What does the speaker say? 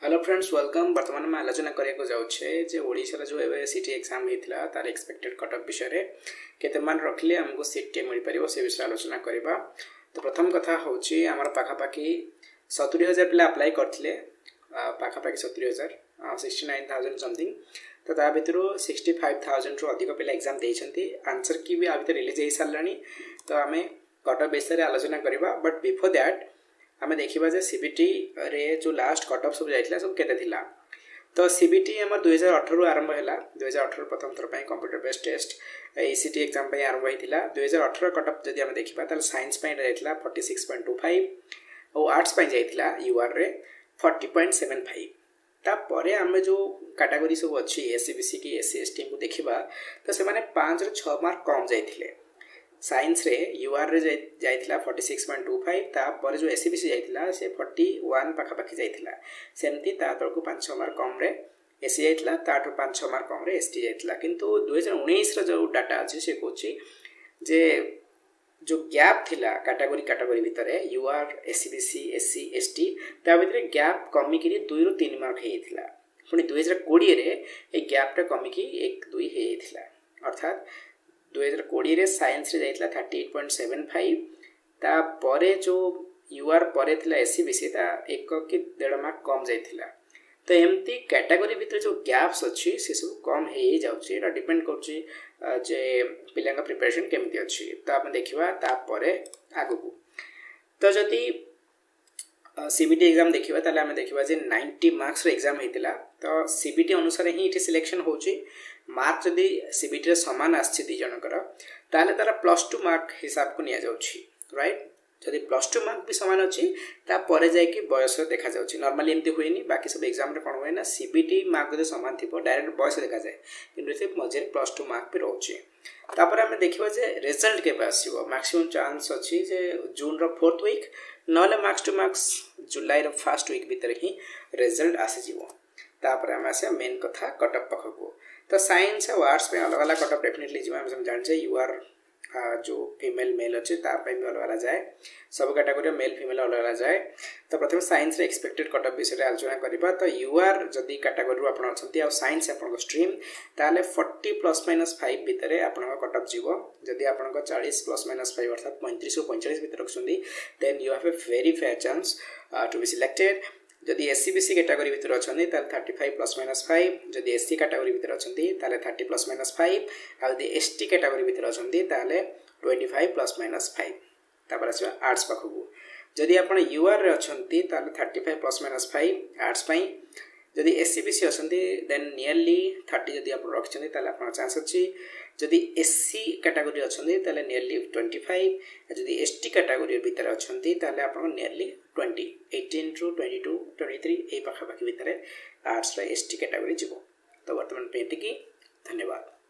Hello friends welcome. बर्तमान में आलोचना करने जाऊे ओडिशा जो एवं सीटी एग्जाम होता तार एक्सपेक्टेड कट ऑफ विषय में केते मान रखिले हमको सीट मिल पार से विषय आलोचना करवा। तो प्रथम कथा हूँ आमर पाखापाखि 70,000 पिला अप्लाई करते पाखापाखि 70,000 69,000 समथिंग। तो ता भर 65,000 रु अधिक पिला एग्जाम देते आंसर की भी आ रिलीज हो सारा। तो आम कट ऑफ विषय आलोचना करवा बट बिफोर दैट आम देखा जे सीबीटी रे जो लास्ट कट ऑफ सब जाइए सब केते थिला। तो सीबीटी आम 2018 आरंभ है 2018 प्रथम थर computer based test ECT exam आरंभ होता 2018 कट ऑफ जब आम देखा तो साइंस जाइए 46.25 और आर्ट्स जाइए यूआर रे 40.75। तापर आम जो कैटेगरी सब अच्छी एससीबीसी की एससी एसटी को देखा तो से 5 ରୁ 6 मार्क कम जाइए। साइंस रे यूआर रे जाइथिला 46.25 तापर जो एससीबीसी जाइथिला से 41 पाखापाखि जाइथिला। सेमती ता तळकु 5-6 मार्क कम रे एससी जाइथिला ताठु 5-6 मार्क कम रे एसटी जाइथिला। किंतु 2019 रो जो डाटा अछि से कोची जे जो गैप थिला कैटेगरी भितर यूआर एससीबीसी एससी एसटी ता भितर गैप कमी कि 2 ରୁ 3 मार्क हेइथिला। पुणी 2020 रे ए गैप टा कमी कि 1-2 हेइथिला। अर्थात 2020 रे साइंस रे जाइथिला 38.75 तापर जो यूआर परे थिला एससीबीसी ता 1 कि 1.5 मार्क कम जाइथिला। तो एमती कैटेगरी भितर जो गैप्स अच्छी से सब कम हो जाउछि। एटा डिपेंड करछि जे पिलांका प्रिपरेशन केमती अच्छी। तो आप देखिबा तापर आगु को तो जदि सीबीटी एग्जाम देखिबा ताले हम देखिबा जे 90 मार्क्स रे एग्जाम हेतिला। तो सीबीटी अनुसार ही इठी सिलेक्शन होछि। मार्क जदि सीबीटी रे समान आछि दी जनकर ताले तारा +2 मार्क हिसाब को निया जाउछि राइट। जदि +2 मार्क भी समान अच्छी तापर जाए कि बयस देखा जाउछि। नॉर्मली एमती हुएनी बाकी सब एग्जाम रे कोन हुए ना सीबीटी मार्क जदि समान थिबो डायरेक्ट बयस देखा जाए किंतु से मझे +2 मार्क भी रहउछि। तापर हम देखिबा जे रिजल्ट केबे आसीबो मैक्सिमम चांस अछि जे जून रो 4th वीक नले मार्क्स टू मार्क्स जुलाई रो फर्स्ट वीक भीतर ही रिजल्ट आसी जीवो। तापर हम आसे मेन कथा कट ऑफ पखको। तो साइंस और आर्ट्स पे अलग अलग कट ऑफ डेफिनेटली जीवा हम जानछे यूआर जो फीमेल मेल अच्छे तापाई भी अलग अलग जाए सब कैटेगरी मेल फीमेल अलग अलग जाए। तो प्रथम साइंस रे एक्सपेक्टेड कट ऑफ विषय आलोचना करबा। तो यूआर जदि कैटेगरी आपण अछंती आ साइंस आपण स्ट्रीम ताले 40 ±5 भितर आपण कट ऑफ जीवो। जदि आपण 40 ±5 अर्थात 35 ରୁ 45 भितर रखछंती then you have a very fair chance to be selected. जदि एससीबीसी कैटेगरी भितर अछंती ताले 35 ±5। जदि एससी कैटेगरी भितर अछंती ताले 30 ±5 आ जदि एसटी कैटेगरी भितर अछंती ताले 25 ±5। तापर आछा आर्ट्स पाखकु जदि आपण यूआर रे अछंती ताले 35 ±5 आर्ट्स पई। जदि एससीबीसी अछंती देन नियरली 30 जदि आपण रखछंती ताले आपण चांस अछि। जदि एससी कैटेगरी अछंती ताले नियरली 25। जदि एसटी कैटेगरी भितर अछंती ताले आपण नियरली 20 18 ରୁ 22 23 ए पाखापाखि भितर आर्ट्स रे एसटी कैटेगरी जीवो। तो वर्तमान पे एतिकी धन्यवाद।